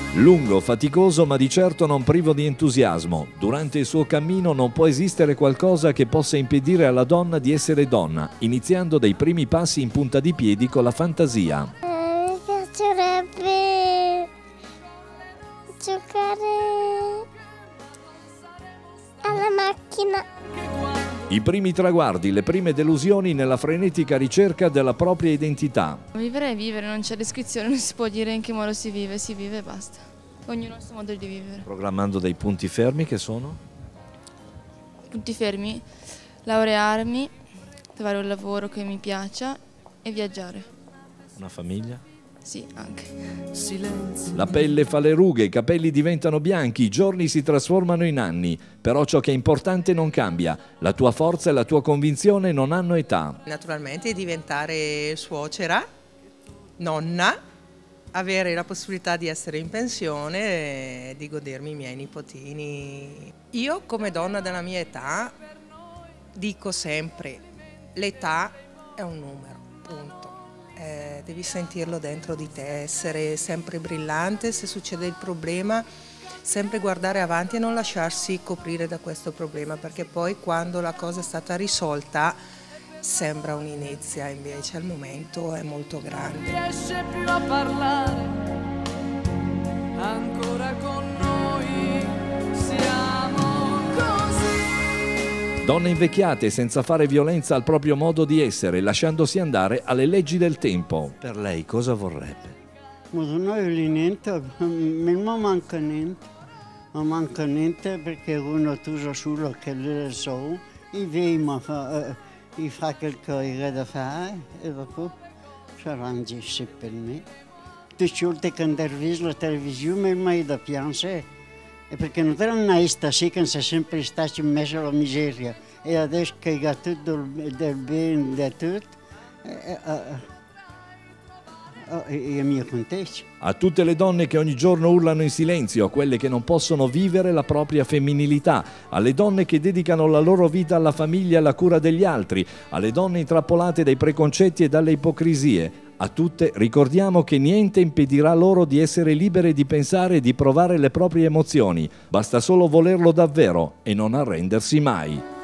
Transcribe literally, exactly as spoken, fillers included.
Lungo, faticoso, ma di certo non privo di entusiasmo. Durante il suo cammino non può esistere qualcosa che possa impedire alla donna di essere donna, iniziando dai primi passi in punta di piedi con la fantasia. Eh, mi piacerebbe giocare alla macchina. I primi traguardi, le prime delusioni nella frenetica ricerca della propria identità. Vivere è vivere, non c'è descrizione, non si può dire in che modo si vive, si vive e basta. Ognuno ha il suo modo di vivere. Programmando dei punti fermi che sono? Punti fermi, laurearmi, trovare un lavoro che mi piaccia e viaggiare. Una famiglia? Sì, anche. La pelle fa le rughe, i capelli diventano bianchi, i giorni si trasformano in anni, però ciò che è importante non cambia. La tua forza e la tua convinzione non hanno età. Naturalmente diventare suocera, nonna, avere la possibilità di essere in pensione e di godermi i miei nipotini. Io come donna della mia età dico sempre, l'età è un numero, punto. Eh, devi sentirlo dentro di te, essere sempre brillante, se succede il problema sempre guardare avanti e non lasciarsi coprire da questo problema, perché poi quando la cosa è stata risolta sembra un'inizia, invece al momento è molto grande. Non riesce più a parlare, ancora con noi siamo così. Donne invecchiate senza fare violenza al proprio modo di essere, lasciandosi andare alle leggi del tempo. Per lei cosa vorrebbe? Ma non lì niente, non manca niente, non manca niente perché uno tu solo che le so, i vedi fa, i fa quel che ha da fare e dopo si arrangisce per me. Tutte le volte che andavo la televisione mi hai da piangere. E perché non era una sì che si è sempre stato in mezzo alla miseria e adesso che ha tutto del bene da tutto, e, e, e mi contento. A tutte le donne che ogni giorno urlano in silenzio, a quelle che non possono vivere la propria femminilità, alle donne che dedicano la loro vita alla famiglia e alla cura degli altri, alle donne intrappolate dai preconcetti e dalle ipocrisie. A tutte ricordiamo che niente impedirà loro di essere libere di pensare e di provare le proprie emozioni. Basta solo volerlo davvero e non arrendersi mai.